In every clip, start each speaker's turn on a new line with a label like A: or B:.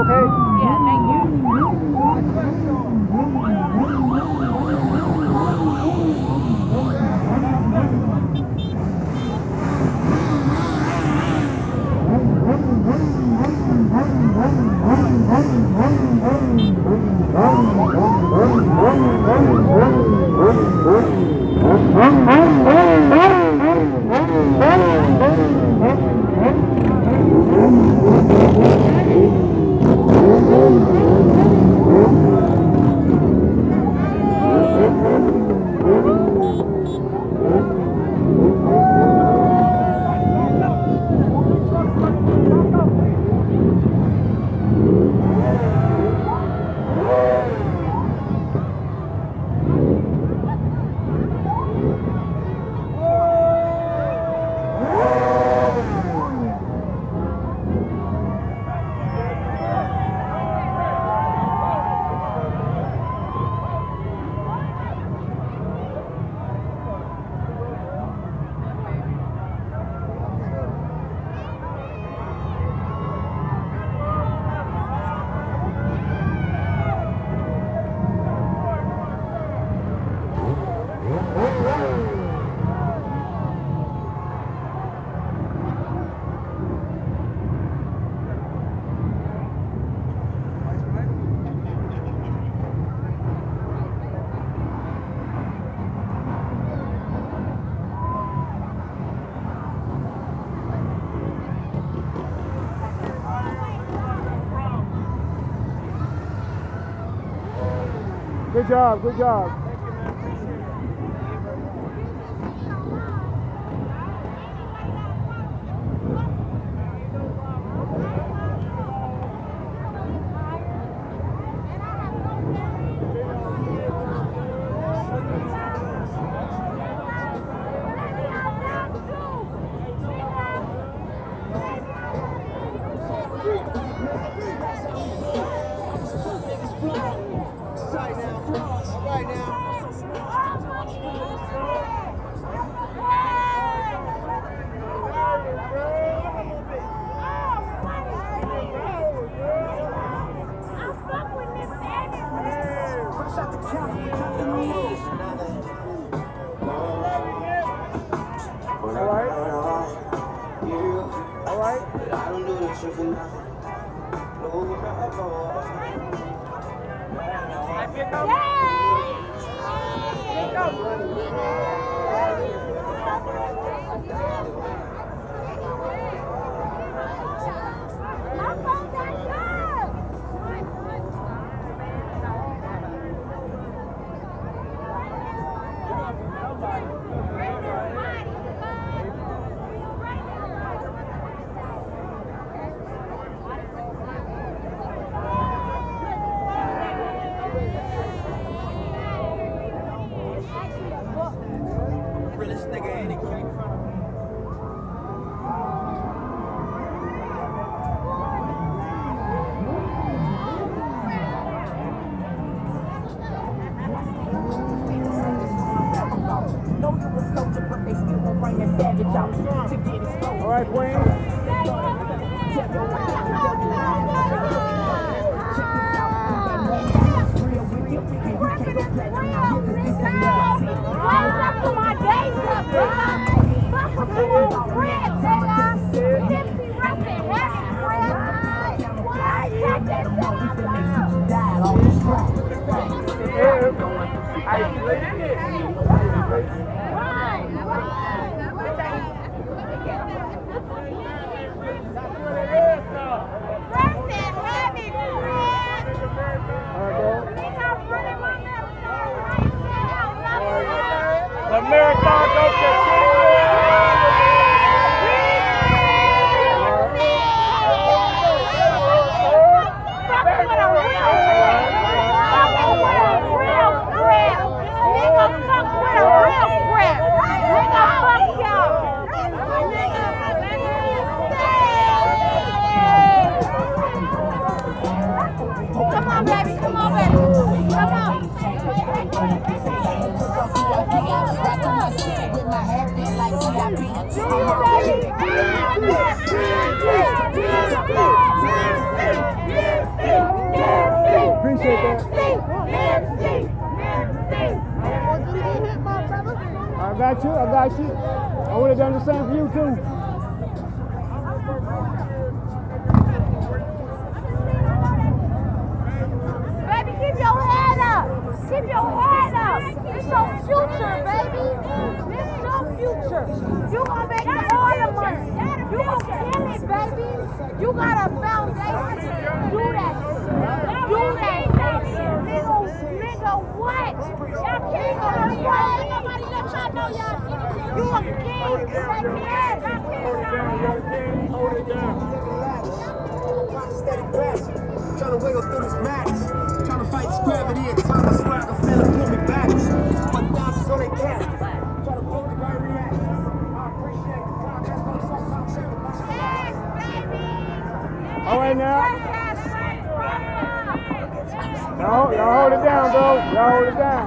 A: okay?
B: Yeah, thank you.
A: Good job, good job. All right, Wayne. The marathon goes to
B: Come on, baby. Come on, baby. Come on.
A: there.
B: Nipsey.
A: I got you. I would have done the same for you too.
B: Baby, keep your head up. Keep your head up. It's your future, baby. It's your future. You gonna make all the money. You gonna kill it, baby. You got a foundation. Do that. Do that. Nigga, what? Y'all king of the what? Nobody let y'all know y'all king. You a king.
A: Hold it down.
C: Trying to wiggle through this max. Trying to fight gravity at time I swear I can feel it pull me back. One down so they can't. Try to poke the right reaction. I appreciate the time. That's what I'm saying.
B: Yes, baby.
A: All right now. Y'all hold it down, bro. Y'all hold it down.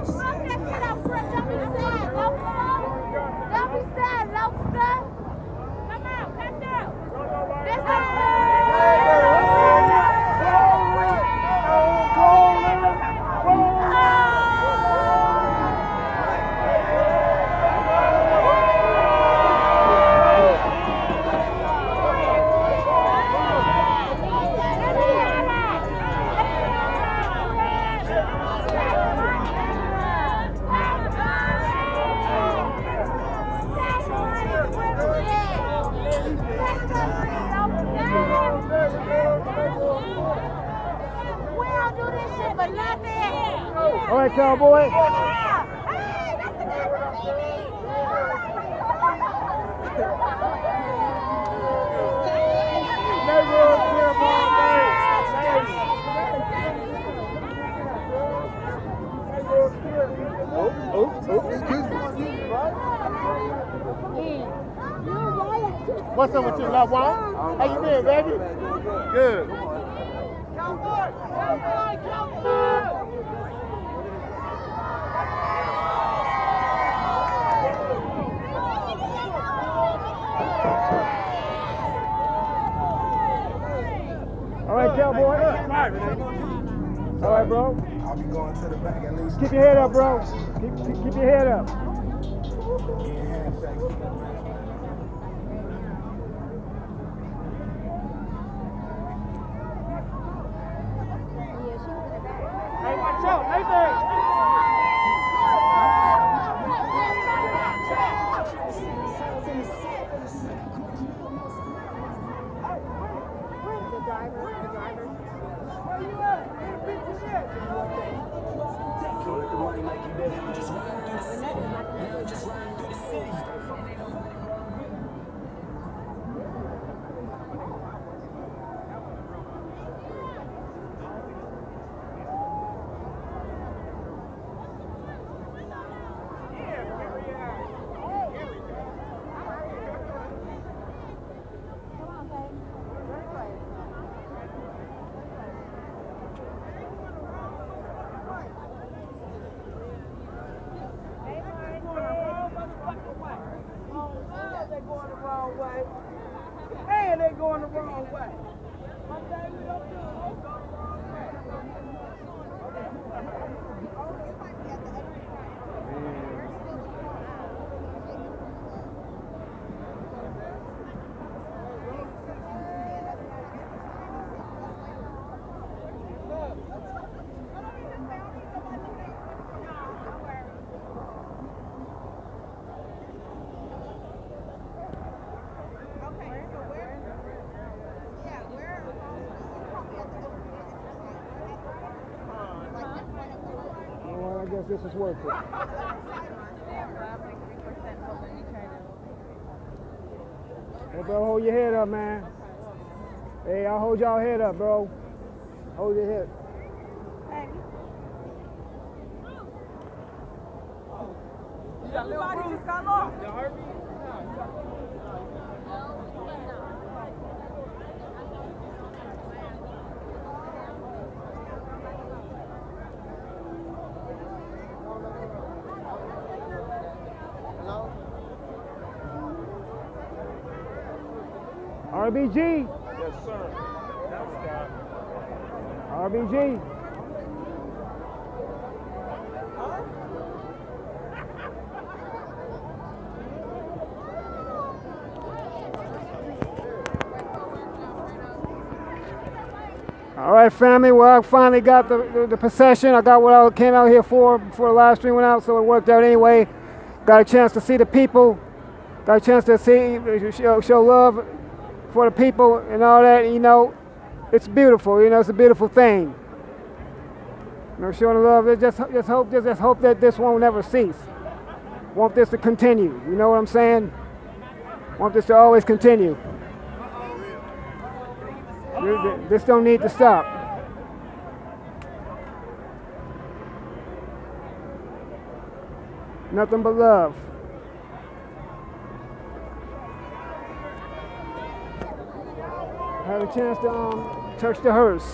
B: Don't be sad, Lobster. Come out, come down. This
A: All right, cowboy.
B: Hey, that's the guy from TV.
A: Excuse me. What's up with you, love one? How you been, baby? Good. All right, cowboy. All right, bro.
C: I'll be going to the back at least.
A: Keep your head up, bro. Keep your head up. Hey, watch out, Nathan.
B: The driver.
A: Where you at? Beat the shit.
C: Collect the money like you did. Just run through the city. Just run through the city.
A: And they're going the wrong way. I guess this is worth it. Hey, bro, hold your head up, man. Hey, I'll hold y'all head up, bro. Hold your head.
D: You got little bruise, got lost. You heard me?
A: RBG.
E: Yes, sir. That's Scott.
A: RBG. All right, family. Well, I finally got the procession. I got what I came out here for before the live stream went out, so it worked out anyway. Got a chance to see the people. Got a chance to show love for the people and all that. You know, it's beautiful. You know, it's a beautiful thing. You know, showing love. Just hope that this won't never cease. Want this to continue. You know what I'm saying? Want this to always continue. This don't need to stop. Nothing but love. Had a chance to touch the hearse.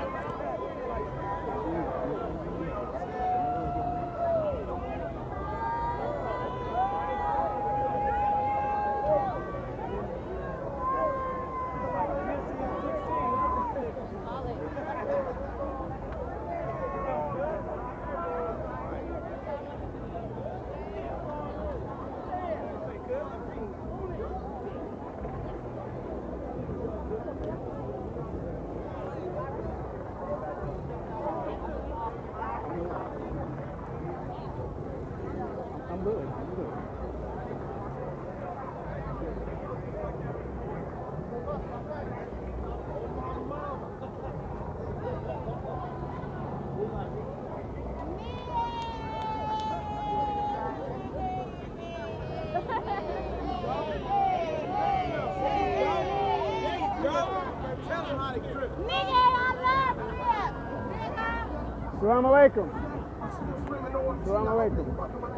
A: Assalamu alaikum. Assalamu alaikum.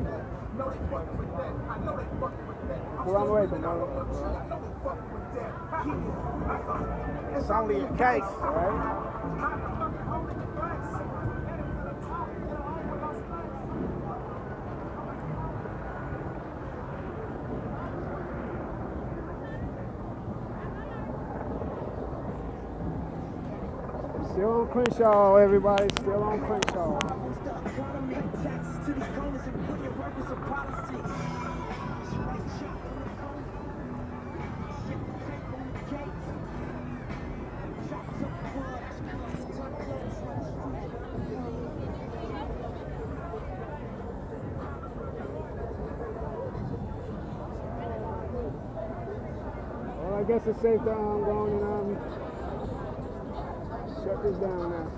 A: Assalamu alaikum, brother.
C: It's only a case.
A: All right. Still on Crenshaw, everybody. Still on Crenshaw. Well, I guess it's safe to go and shut this down now.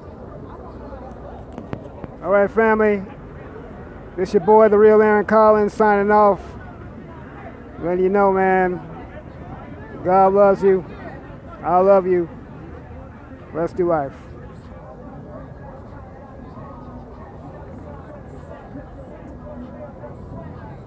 A: All right, family. This your boy, the real Aaron Collins, signing off. Letting you know, man, God loves you. I love you. Let's do life.